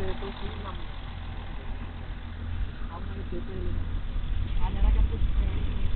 itu sih emang kamu harus detail. Ada kan tuh